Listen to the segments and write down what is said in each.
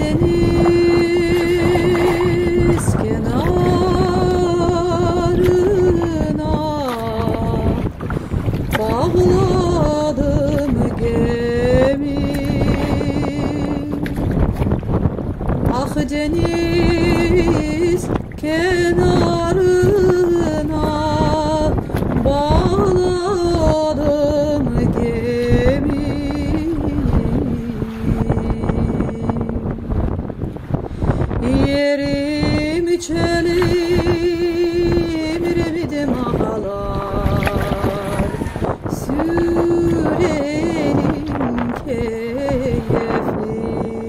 deniz kenarına bağladım gemi. Ah deniz kenarına bağladım gemi. Yerim çelim remedim ağlar, sürelim keyifli.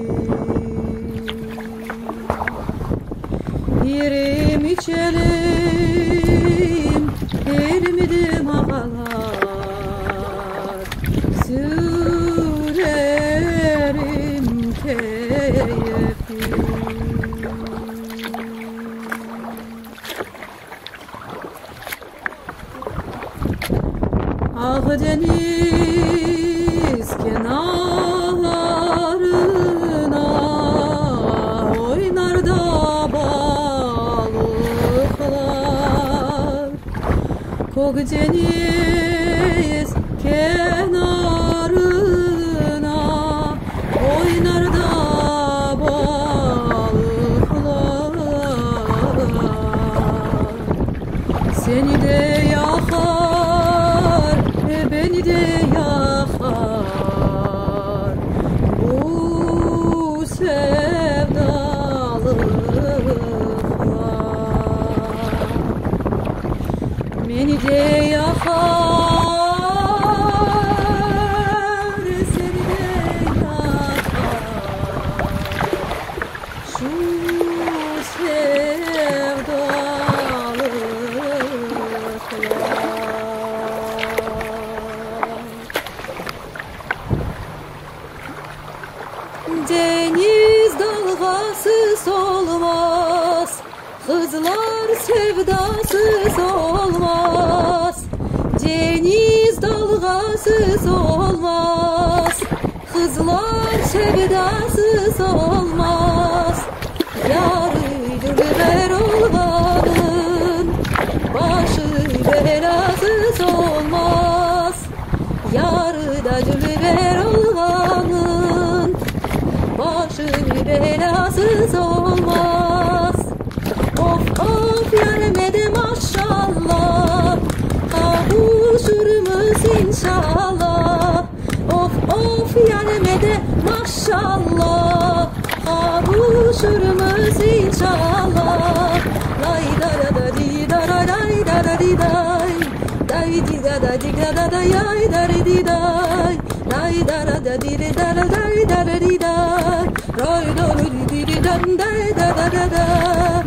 Yerim çelim remedim ağlar, sürerim keyifli. Ah deniz kenarına oynar da balıklar. Kok deniz kenarına oynar da balıklar. Seni de yakar, beni de yakar bu sevdalıklar. Beni de yakar, seni de yakar şu deniz dalgasız olmaz, kızlar sevdasız olmaz. Deniz dalgasız olmaz, kızlar sevdasız olmaz. Yarı dülver olmanın başı belasız olmaz. Yarıda dülver olmanın başı belasız olmaz. Of of yarmede maşallah, kavuşuruz inşallah. Of of yarmede maşallah, kavuşuruz inşallah. Lay dara da di dara lay dara di day, day di da da di da da da yay dara di day. Lay dara da di dara day dara di day. Roy do di di dan day da da da da.